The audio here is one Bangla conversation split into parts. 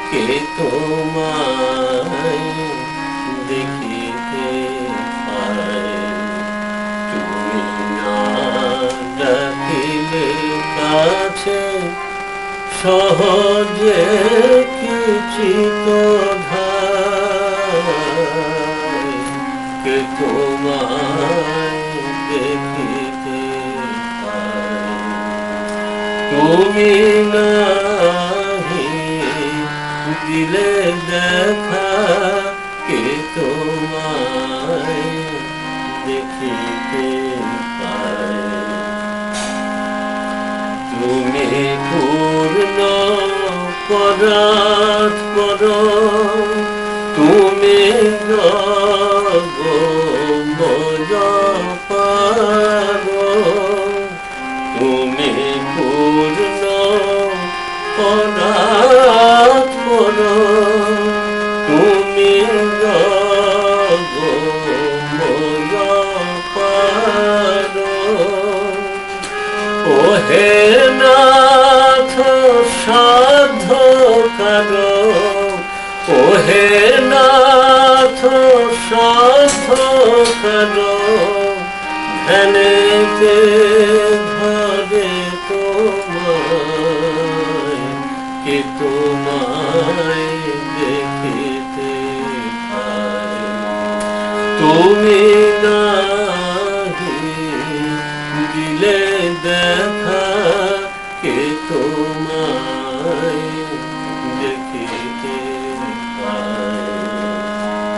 কে তোমায় দেখিতে পায়, তুমি না ডাকিলে কাছে সহজে কিঞ্চিত ধায়, কে তোমায় দেখিতে পায়, তুমি নাহি দিলে দেখা, কে তোমায় দেখিতে পায়, তুমি পূর্ণ পরাৎপর, তুমি জগময় পার, তুমি পূর্ণ পরাৎপর, তুমি জগময় পার, ওহে নাথ সাধকার, ওহে নাথ সাধকার, ধ্যানেতে ধরে তোমায়, কে তোমায় দেখিতে পায়, তুমি নাহি দিলে দেখা, কে তোমায় দেখিতে পায়,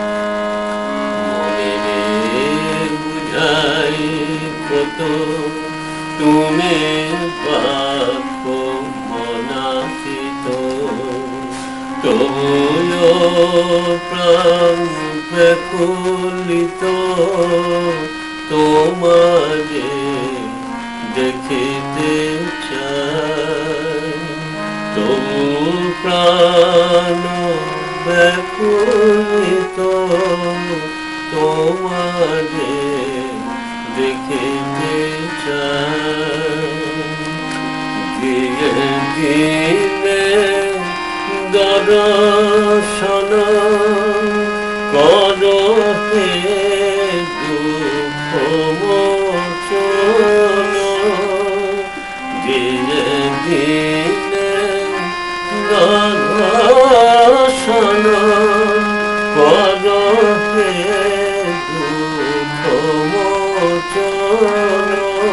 মনে বুঝাই কত তুমি বাক্য মনাচিত, তবুও প্রাণ ব্যাকুলিত তোমারে দেখিতে চাই, তবু প্রাণ ব্যাকুলিত তোমারে দেখিতে চাই, দিয়ে দিনে দর্শন করো হে দুঃখ মোচন, দিয়ে দিনে দর্শন করো হে দুঃখ মোচন,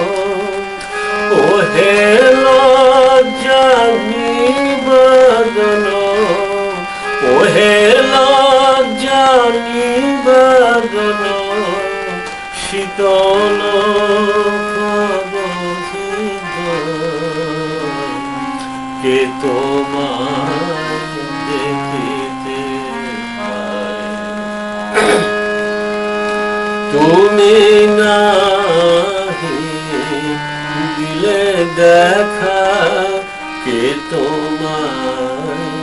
ওহে লজ্জা নিবারণ, ওহে লজ্জা নিবারণ, শীতল হৃদয়, কে তোমায় দেখিতে পায়, তুমি নাহি দিলে দেখা, কে তোমায়